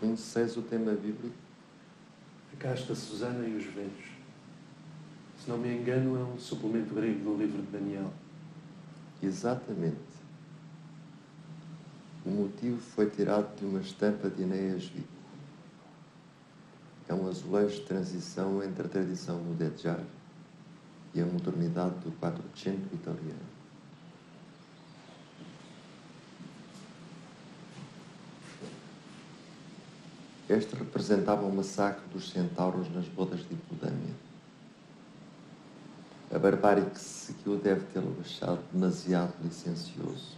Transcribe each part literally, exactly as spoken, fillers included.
Conheceis o tema bíblico? A casta Susana e os ventos. Se não me engano, é um suplemento grego do livro de Daniel. Exatamente. O motivo foi tirado de uma estampa de Enéas Vico. É um azulejo de transição entre a tradição mudéjar e a modernidade do quattrocento italiano. Este representava o massacre dos centauros nas bodas de Hipodâmia. A barbárie que se seguiu deve tê-lo achado demasiado licencioso.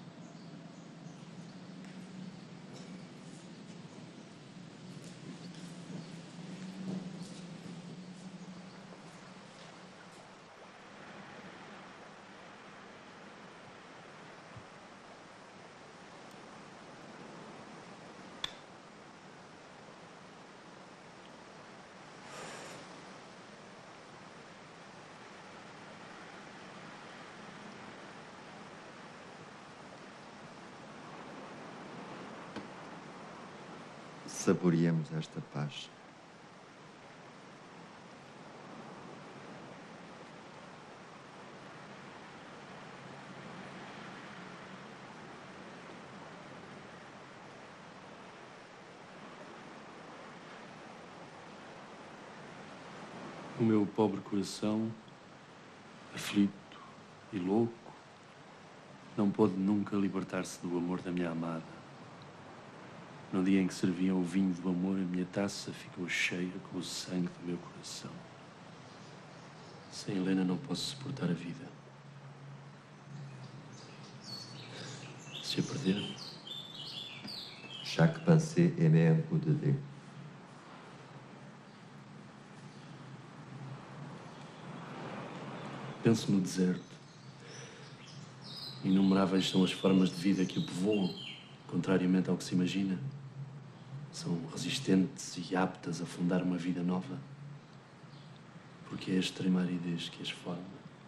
Saboreemos esta paz. O meu pobre coração, aflito e louco, não pôde nunca libertar-se do amor da minha amada. No dia em que serviam o vinho do amor, a minha taça ficou cheia com o sangue do meu coração. Sem Helena não posso suportar a vida. Se a perder... Chaque pensée émet un coup de dé. Penso no deserto. Inumeráveis são as formas de vida que o povoam, contrariamente ao que se imagina. São resistentes e aptas a fundar uma vida nova. Porque é a extrema aridez que as forma.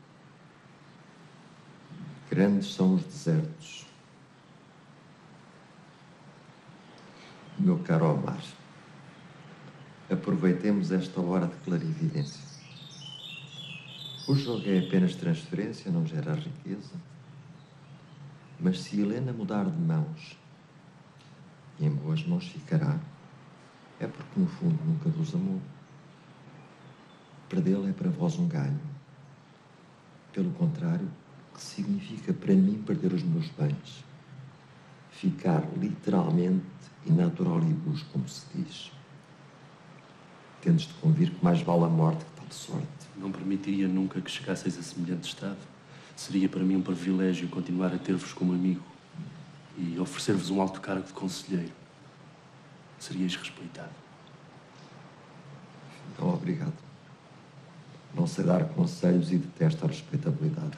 Grandes são os desertos. Meu caro Omar, aproveitemos esta hora de clarividência. O jogo é apenas transferência, não gera riqueza. Mas se Helena mudar de mãos, e em boas mãos ficará, é porque no fundo nunca vos amou. Perdê-la é para vós um ganho. Pelo contrário, que significa para mim perder os meus bens. Ficar literalmente inaturalibus, como se diz. Tendes de convir que mais vale a morte que tal sorte. Não permitiria nunca que chegasseis a semelhante estado. Seria para mim um privilégio continuar a ter-vos como amigo e oferecer-vos um alto cargo de conselheiro. Seríeis respeitado. Então, obrigado. Não sei dar conselhos e detesto a respeitabilidade.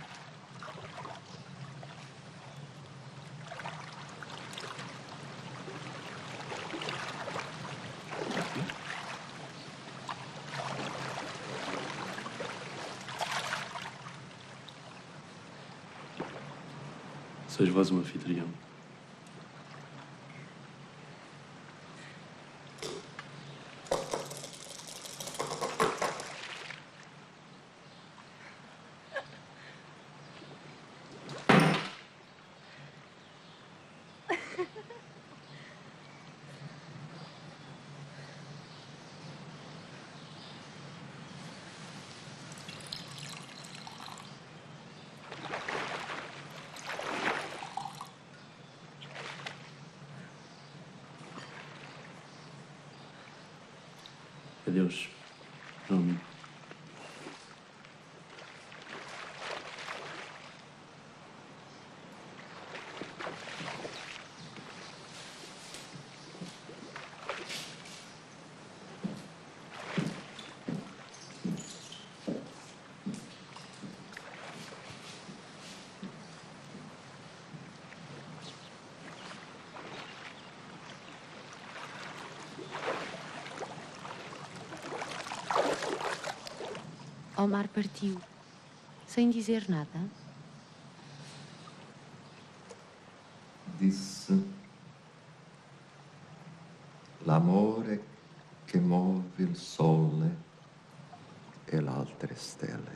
Sois vós um anfitrião. Adeus, meu amigo. Omar partiu, sem dizer nada. Disse... l'amore che muove il sole e le altre stelle.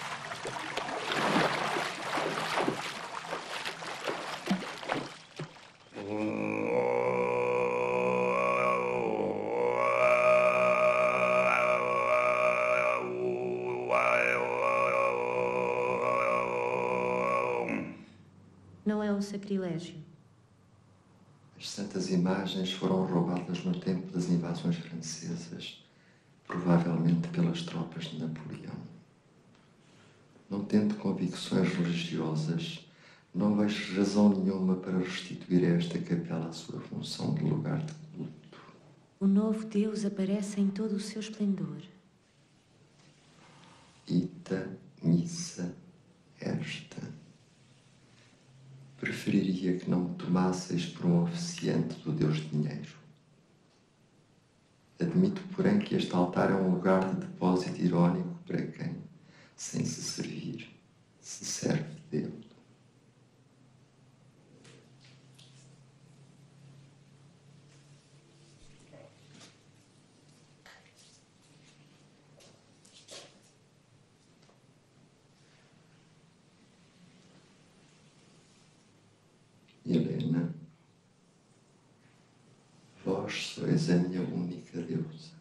Não é um sacrilégio. As santas imagens foram roubadas no tempo das invasões francesas, provavelmente pelas tropas de Napoleão. Não tendo convicções religiosas, não vejo razão nenhuma para restituir a esta capela a sua função de lugar de culto. O novo Deus aparece em todo o seu esplendor. Ita missa esta. Preferiria que não me tomasseis por um oficiante do Deus Dinheiro. Admito, porém, que este altar é um lugar de depósito irónico para quem, sem se servir, se serve dele. Helena, vós sois a minha única deusa.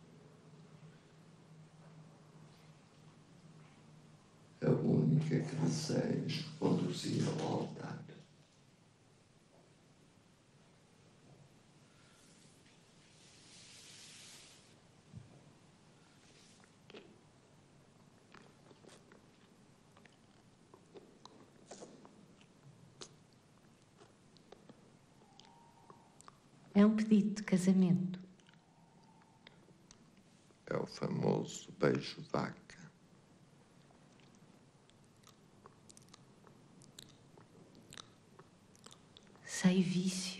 A única que desejo conduzir ao altar. É um pedido de casamento. É o famoso beijo-vaca. Sei vício.